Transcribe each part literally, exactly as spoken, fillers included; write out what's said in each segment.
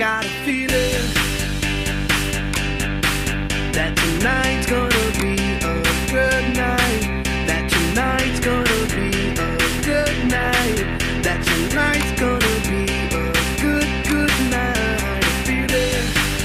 got a feeling that tonight's gonna be a good night. That tonight's gonna be a good night. That tonight's gonna be a good, good night. A feeling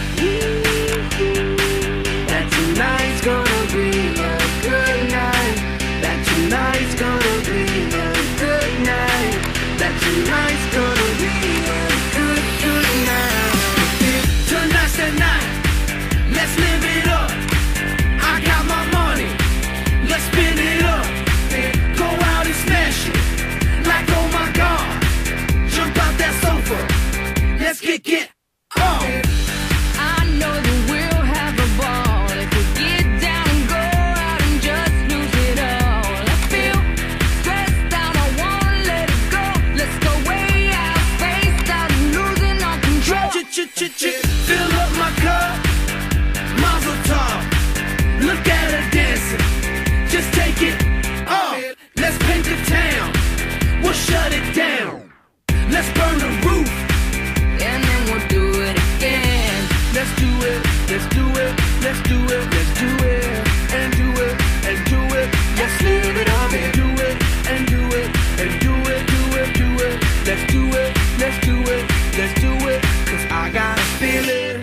that tonight's gonna be a good night. That tonight's gonna be a good night. That tonight's gonna be a good, good night. Tonight's the night. Let's live it up. I got my money. Let's spin it up. Go out and smash it. Like, oh my God. Jump out that sofa. Let's kick it off. I know that we'll have a ball if we get down and go out and just lose it all. I feel stressed out, I wanna let it go. Let's go way out, spaced out and losing all control. Ch-ch-ch-ch-ch. Fill up my cup. Mazel tov. Look at her dancing. Just take it off. Let's paint the town. We'll shut it down. Let's burn the roof. And then we'll do it again. Let's do it, let's do it, let's do it, let's do it, and do it, and do it. Let's live it up and do it, and do it, and do it, do it, do it. Let's do it, let's do it, let's do it. Cause I got a feeling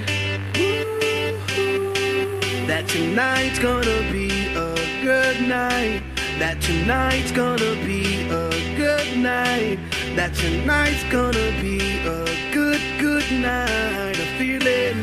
that tonight's gonna be a good night. That tonight's gonna be a good night. That tonight's gonna be a good, good night. A feeling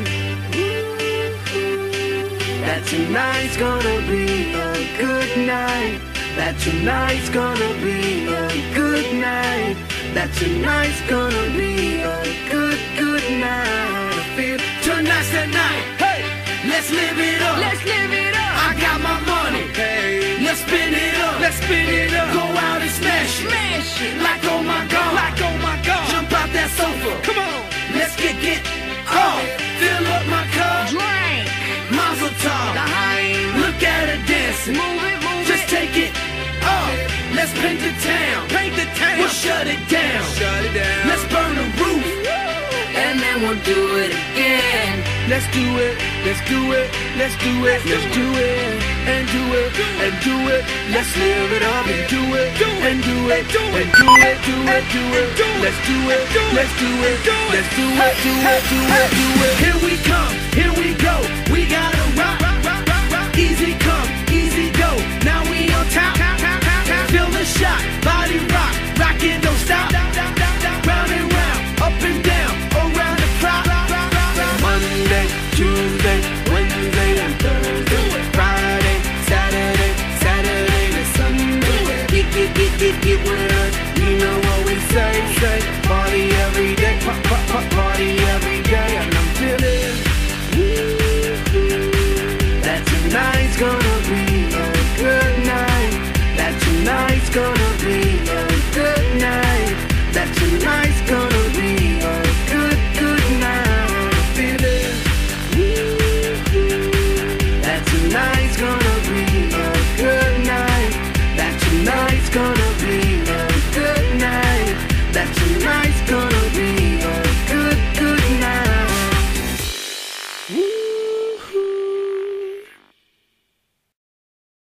that tonight's gonna be a good night. That tonight's gonna be a good night. That tonight's gonna be a good, good night. I feel tonight's the night. Hey, let's live it up. Let's live it up. I got my money. Hey, let's spin it up. Let's spin it up. Go out and smash it. Smash it. Like oh my God. Like oh my God. Jump out that sofa. Come on. Let's kick it off. Fill up my cup. Drink. Mazel tov. Behind. Look at her dancing. Move it, move Just it. take it off. Let's paint the town. Paint the town. We'll shut it down. Shut it down. Let's burn the roof. And then we'll do it again. Let's do it, let's do it, let's do it, let's do it, and do it, and do it. Let's live it up and do it, and do it, and do it, do it, do it. Let's do it, let's do it, let's do it, do it, do it, do it. Here we come, here we go. We gotta rock, rock, rock, rock. Easy come, easy go. Now we on top, feel the shot, body rock, rockin', don't stop. Round and round, up and down, around the clock. Monday, Tuesday, Wednesday, and Thursday, Friday, Saturday, Saturday to Sunday. Get, get, get, get, get with us. You know what we say, say. Party every day, pop, pop, pop, party every day.